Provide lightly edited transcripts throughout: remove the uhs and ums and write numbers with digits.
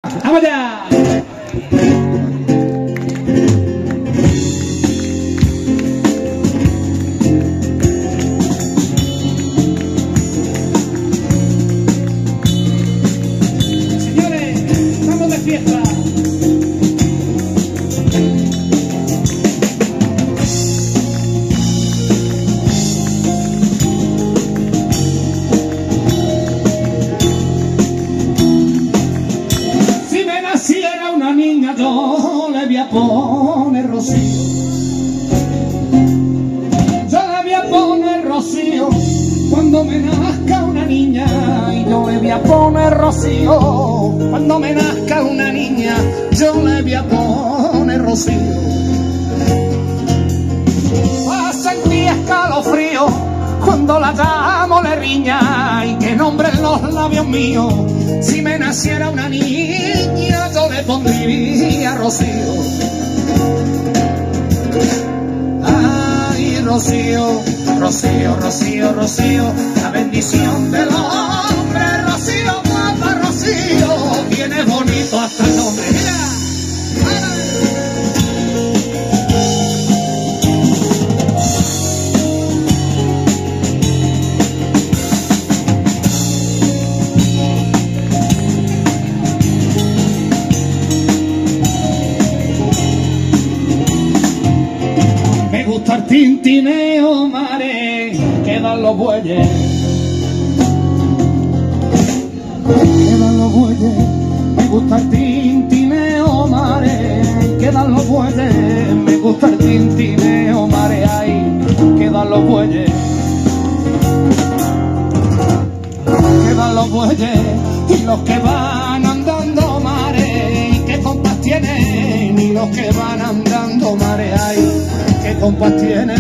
¡Vamos ya! Señores, estamos de fiesta. Yo le voy a poner rocío, yo le voy a poner rocío cuando me nazca una niña, y yo le voy a poner rocío cuando me nazca una niña, yo le voy a poner rocío. Va a sentir escalofrío cuando la llamo le riña, y que nombre en los labios míos, si me naciera una niña yo le pondría rocío. Ay, rocío, rocío, rocío, rocío, la bendición del hombre, rocío, guapa, rocío, tiene bonito hasta el nombre. Mira. El tintineo, mare, quedan los bueyes, quedan los bueyes. Me gusta el tintineo, mare, quedan los bueyes. Me gusta el tintineo, mare, ahí quedan los bueyes, quedan los bueyes. Y los que van andando, mare, qué compás tienen, y los que van andando, mare, ahí qué compás tiene.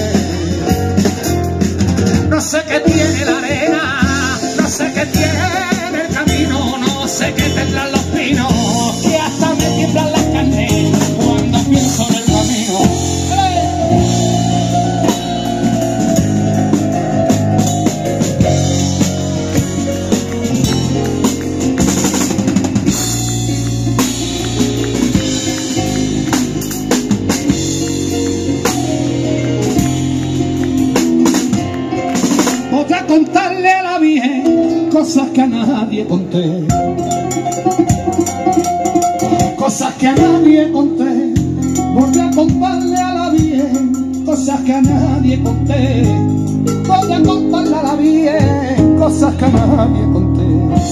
No sé qué tiene la arena, no sé qué tiene el camino, no sé qué tendrán los pinos, que hasta me tiemblan las carnes cuando pienso en el camino. Voy a contarle a la Virgen cosas que a nadie conté, cosas que a nadie conté. Voy a contarle a la Virgen cosas que a nadie conté. Voy a contarle a la Virgen cosas que a nadie conté,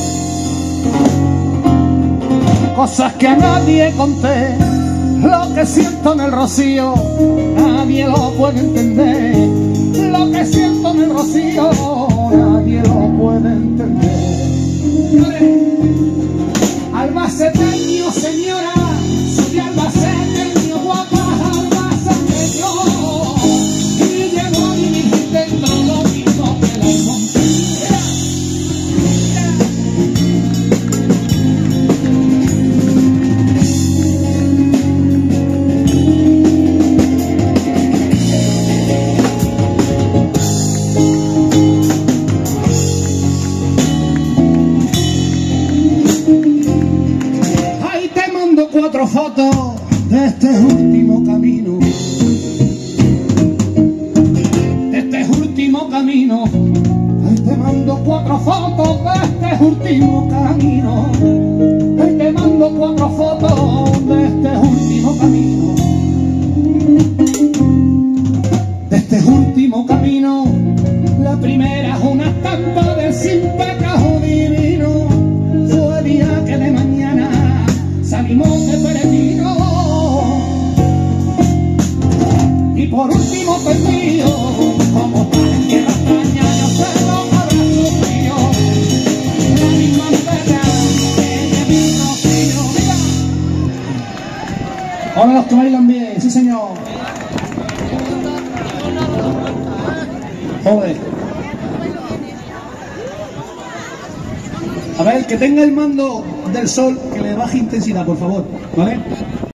cosas que a nadie conté. Lo que siento en el rocío nadie lo puede entender. Lo que siento en el rocío nadie lo puede entender. Albaceteño, señora, soy albaceteño, guapa, albaceteño, y llegó y me intento lo mismo que la monte. Cuatro fotos de este último camino, de este último camino. Ahí te mando cuatro fotos de este último camino. Ahí te mando cuatro fotos de este último camino, de este último camino. La primera es una estampa del sin pecado divino. Fue día que de mañana salimos de peregrino, y por último perdido, como tal en tierra extraña, yo sé lo que habrá sufrido, la misma pena que de mi rocío. ¡Mira! Ahora los que bailan bien, sí señor. Joder. A ver, que tenga el mando del sol, que le baje intensidad, por favor, ¿vale?